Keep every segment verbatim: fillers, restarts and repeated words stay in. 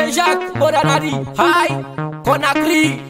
Jacques, Moranari, High, Conakry.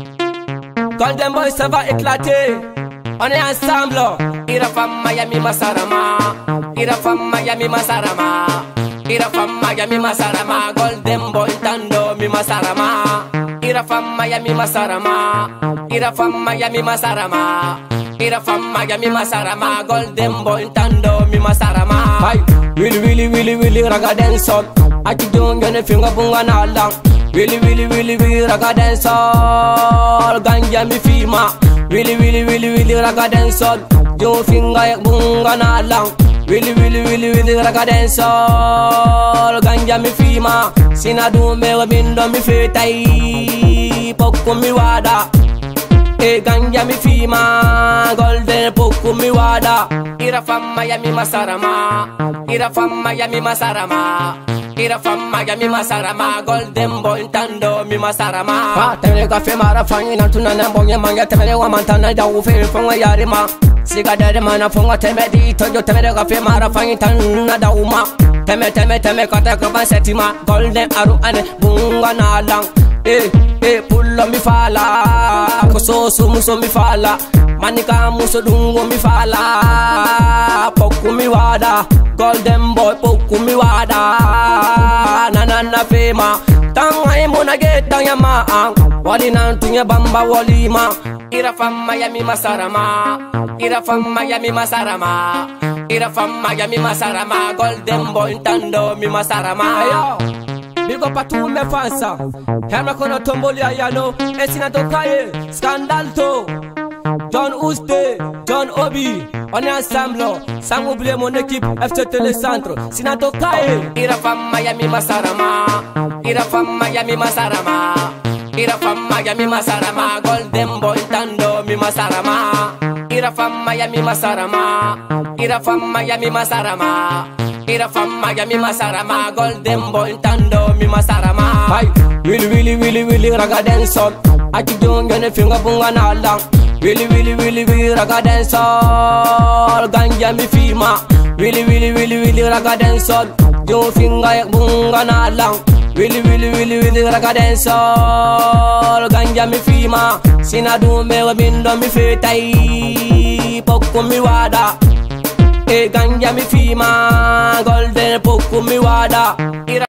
Golden Boy, ça va éclater. On est ensemble. Irafam Miami Masarama. Irafam Miami Masarama. Irafam Miami Masarama. Golden Boy Tando mi Masarama. Irafam Miami Masarama. Irafam Miami Masarama. Irafam Miami Masarama. Golden Boy Tando mi Masarama. Hey, Willy Willy Willy Willy raga dance up. Aki don't get a finger bunga na lang. Willy Willy Willy Willy raga dance up. Ganja mi fima. Willy Willy Willy Willy raga dance up. Don't finger yak bunga na lang. Willy Willy Willy Willy raga dance up. Ganja mi fima. Sina do me wabindo mi fetai. Poko mi wada. E ganja mi fima. Golden poko mi wada. Irafam Miami Masarama. Irafam Miami Masarama. Irafam Miami Masarama. Golden Boy Tando mi Masarama. Ha temele kafe mara fanyi na tuna na bonye manga temele wa mantana da ufe fonga yarima. Siga dere mana fonga temele di tojo temele kafe mara fanyi tana da uma. Teme teme teme kata kaban setima. Golden aru ane bunga na lang. Eh eh pullo mi fala. Koso sumu so mi fala. Manika muso dungo mi fala. Poku mi wada. Golden Boy poku mi wada. Nanana fema. Tanga imuna geta yama. Wali nantunya bamba walima. Irafam Miami Masarama. Irafam Miami Masarama. Irafam Miami Masarama. Golden Boy Tando mi Masarama. Ayo. Big up à tous mes fans. Herma kono tomboli ayano. Esina tokaye. Scandalto. John Ouste, John Obi, on est ensemble, sans oublier mon équipe F C Télécentre, Sinato Kaye. Irafam Miami Masarama, Irafam Miami Masarama, Irafam Miami Masarama, Golden Boy Tando mi Masarama, Irafam Miami Masarama, Irafam Miami Masarama, Irafam Miami Masarama, Golden Boy Tando mi Masarama. Hey, Willy Willy Willy Willy raga dance up, aki don't get a finger bunga na lang. Willy Willy Willy Willy raga dance all. Ganja mi fima. Willy Willy Willy Willy raga dance all. Don't finger yak bunga na lang. Willy Willy Willy Willy raga dance all. Ganja mi fima. Sina do me wabindo mi fetai. Poko mi wada. E ganja mi fima. Golden poko mi wada.